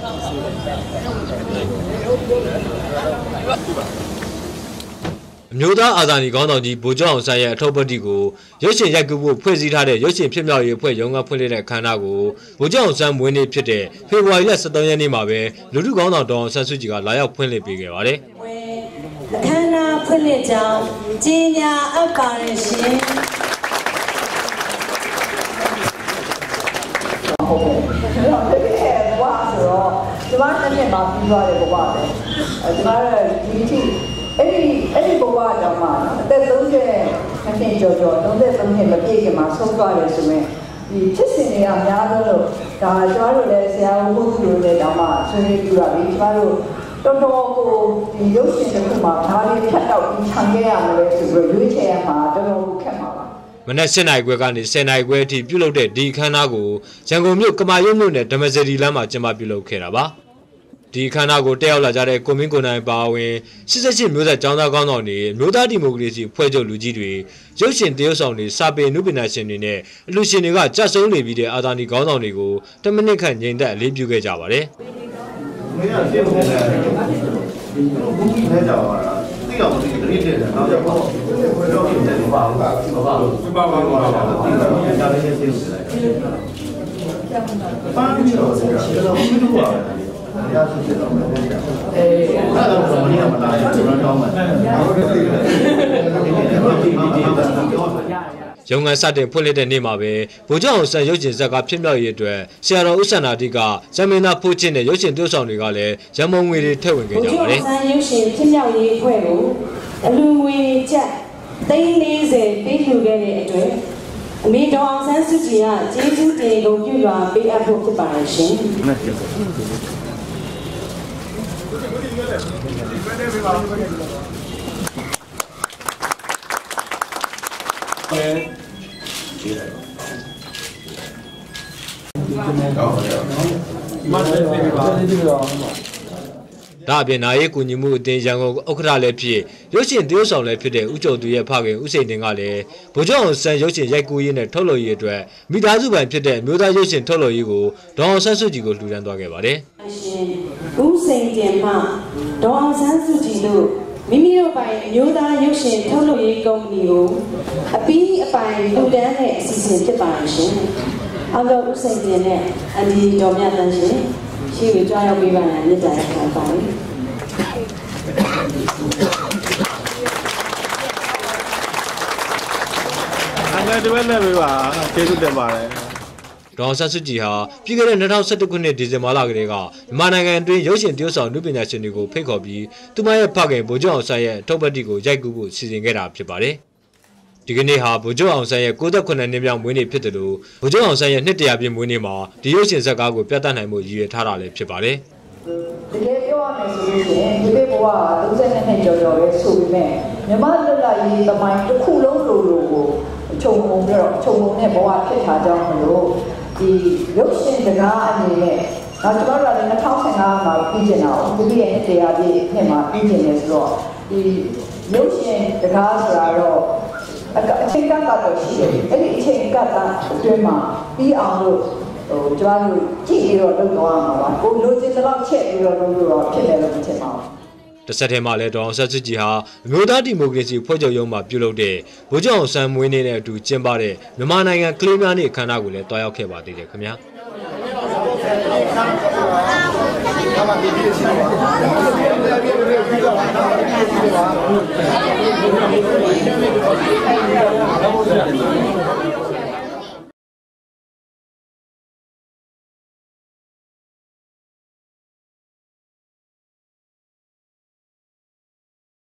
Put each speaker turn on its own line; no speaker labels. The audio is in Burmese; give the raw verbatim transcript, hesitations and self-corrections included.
မျိုးသားအာဇာနည်ခေါင်းဆောင်ကြီးဗိုလ်ချုပ်အောင်ဆန်းရဲ့အထောက်ပံ့ကိုရုပ်ရှင်ရိုက်ကူးဖို့ဖွဲ့စည်းထားတဲ့ရုပ်ရှင်ဖြစ်မြောက်ရေးအဖွဲ့ရုံးကဖွင့်လှစ်တဲ့ခမ်းနားကိုဗိုလ်ချုပ်အောင်ဆန်းမွေးနေ့ဖြစ်တဲ့ဖေဖော်ဝါရီလ 十三 ရက်နေ့မှာပဲလူထုခေါင်းဆောင်ဒေါ်အောင်ဆန်းစုကြည်ကလာရောက်ဖွင့်လှစ်ပေးခဲ့ပါတယ်
။အခမ်းအနားဖွင့်လှစ်ကြောင်းကြေညာအပ်ပါရရှင်။ဟုတ်ကဲ့။ကျွန်တော်တကယ်ဘဝဆိုတော့ဒီမှာတစ်နှစ်မှာပြီးသွားတယ်ဘဝပဲ။အဲဒီမှာဒီထိအဲ့ဒီအဲ့ဒီဘဝတောင်မှအသက် သုံးဆယ် နှစ်ကျော်ကျော် သုံးဆယ်သုံး နှစ်မပြည့်ခင်မှာဆုံးသွားတယ်ဆိုရင်ဒီဖြစ်စဉ်တွေကများလို့ဒါကျွန်တော်တို့လည်းဆရာဦးမှုသူတို့လည်းတောင်မှဆွေးနွေးပြတာပြီးကျွန်တော်တို့တော်တော်ကိုဒီရုပ်ရှင်တစ်ခုမှာဒါလေးဖြတ်တော့ပြီးခြံခဲ့ရမလဲဆိုပြီးရွေးချယ်ရမှာတော်တော်ခက်မှာပါ
မနက် ၈ နာရီခွဲကနေ ၁၀ နာရီခွဲအထိပြုလုပ်တဲ့ဒီခမ်းနားကိုရန်ကုန်မြို့ကမာရွတ်မြို့နယ်ဓမ္မစရီလမ်းမှာကျင်းပပြုလုပ်ခဲ့တာပါဒီခမ်းနားကိုတက်ရောက်လာကြတဲ့ကိုမင်းကိုနိုင်ပါဝင်၈၈မျိုးဆက်ကျောင်းသားကောင်းဆောင်တွေမျိုးသားဒီမိုကရေစီဖွဲ့ချုပ်လူကြီးတွေရုပ်ရှင်တရုတ်ဆောင်တွေစာပေအနုပညာရှင်တွေနဲ့အလှူရှင်တွေကကြက်စုံနေပြီးတဲ့အာသာနီခေါင်းဆောင်တွေကိုတမိနစ်ခန့်ငြိမ်သက်အလေးပြုခဲ့ကြပါတယ်။မင်းကရှင်းနေတယ်။ဒီလိုဘူးကြီးနဲ့ကြောက်တာသိအောင်သိတတိတဲ့နောက်တော့ဘောတော့ဒီတဲ့ဘာလို့ဘာလို့ဘာလို့ဘာလို့ဘာလို့ဒီလိုဒါလည်းရှင်းနေတယ်။ပန်းပြီးတော့ဆက်ပြီးတော့ဘယ်လိုပါလဲ။ရရှိတယ်တော့မယ်။အဲအဲ့ဒါတော့မင်းကမလာရင်ကျွန်တော်တောင်းမယ်။ရုံငန်းစတင်ဖွင့်လှစ်တဲ့နေ့မှာပဲဗိုလ်ချုပ်အောင်ဆန်းရုပ်ရှင်ဇာတ်ကားဖြစ်မြောက်ရေးအတွက်ဆရာတော်ဦးစန္ဒာတိကဇမင်းသားဖိုးချင်းနဲ့ရုပ်ရှင်တိုးဆောင်တွေကလည်းရမုံငွေတွေထည့်ဝင်ခဲ့ကြပါတယ်
။ဗိုလ်ချုပ်အောင်ဆန်းရုပ်ရှင်ဖြစ်မြောက်ရေးအဖွဲ့ကိုအလူငွေကျပ်သိန်း၄၀ပေးလှူခဲ့တဲ့အတွက်အမေတော်အောင်ဆန်းစုကြည်ကကျေးဇူးတင်ဂုဏ်ပြုစွာပေးအပ်ဖို့ဖြစ်ပါတယ်ရှင်။
ဒါအပြင်နာရေးကူညီမှုအသင်းရန်ကုန်ဥက္ကဋ္ဌလည်းဖြစ်ရုပ်ရှင်တရုတ်ဆောင်လည်းဖြစ်တဲ့ဦးကျော်သူရဲ့ဖခင်ဦးစိန်တင်ကလည်းဗိုလ်ချုပ်အောင်ဆန်းရုပ်ရှင်ရိုက်ကူးရေးနဲ့ထုတ်လုပ်ရေးအတွက်မိသားစုပိုင်ဖြစ်တဲ့မျိုးသားရုပ်ရှင်ထုတ်လုပ်ရေးကိုဒေါ်အောင်ဆန်းစုကြည်ကိုလှူဒန်းသွားခဲ့ပါတယ်
။ဦးစိန်တင်မှဒေါ်အောင်ဆန်းစုကြည်တို့မိမိတို့ပိုင်မျိုးသားရုပ်ရှင်ထုတ်လုပ်ရေးကုမ္ပဏီကိုအပီးအပိုင်လှူဒန်းတဲ့အစီအစဉ်ဖြစ်ပါရှင်။အောက်တော့ဦးစိန်တင်နဲ့အဒီတော်မြတ်တန်းရှင်ရှိကိုကြွားရောက်ပေးပါရန်မြတ်တာခံပါတယ်။
အဲ့ဒါဒီဘက်နဲ့ပဲပါကျေးဇူးတင်ပါတယ်
ဒေါ်အောင်ဆန်းစုကြည်ဟာပြီးခဲ့တဲ့၂၀၁၁ခုနှစ်ဒီဇင်ဘာလကတည်းကမြန်မာနိုင်ငံအတွင်းရုပ်ရှင်တရုတ်ဆောင်အနုပညာရှင်တွေကိုဖိတ်ခေါ်ပြီးသူမရဲ့ဖခင်ဗိုလ်ချုပ်အောင်ဆန်းရဲ့ထုတ်ပတ်တိကိုရိုက်ကူးဖို့စီစဉ်ခဲ့တာဖြစ်ပါတယ်ဒီကနေ့ဟာဗိုလ်ချုပ်အောင်ဆန်းရဲ့၉၇နှစ်မြောက်မွေးနေ့ဖြစ်တယ်လို့ဗိုလ်ချုပ်အောင်ဆန်းရဲ့နှစ်တရာပြည့်မွေးနေ့မှာဒီရုပ်ရှင်ဇာတ်ကားကိုပြသနိုင်မှုရည်ရွယ်ထားတာလည်းဖြစ်ပါတယ်
တကယ်ပြောရမယ်ဆိုလို့ရှိရင်ဒီဘက်ဘဝသုံးဆယ်နှစ်ကျော်ကျော်ပဲဆိုပေမဲ့မြန်မာလွတ်လပ်ရေးသမိုင်းတစ်ခုလုံးလိုလိုကိုခြုံငုံပြီးတော့ခြုံငုံတဲ့ဘဝဖြစ်ထားကြောင်းမလို့ဒီရုပ်ရှင်စကားအနေနဲ့နောက်ကျွန်တော်တို့လည်း၂၀၁၅မှာပြီးကျင်တာကိုဒီရဲ့တရားပြည့်နှစ်မှာပြီးကျင်တယ်ဆိုတော့ဒီရုပ်ရှင်စကားဆိုတာတော့အချိန်ကကတော့ရှိတယ်အဲ့ဒီအချိန်ကတာအတွင်းမှာပြီးအောင်လို့ဟိုကျွန်တော်တို့ကြည့်ပြီးတော့လုပ်သွားရမှာပါကိုလိုချင်တဲ့လောက်ချက်ပြီးတော့လုပ်လို့တော့ဖြစ်တယ်လို့ထင်ပါဘူး
တဆက်တည်းမှာလည်းဒေါ်အောင်ဆန်းစုကြည်ဟာအမျိုးသားဒီမိုကရေစီဖွဲ့ချုပ်ရုံးမှာပြုလုပ်တဲ့ဗိုလ်ချုပ်အောင်ဆန်းမွေးနေ့နဲ့အတူကျင်းပတဲ့မြန်မာနိုင်ငံကလေးများနေ့အခမ်းအနားကိုလည်းတွားရောက်ခဲ့ပါသေးတယ်ခင်ဗျာ။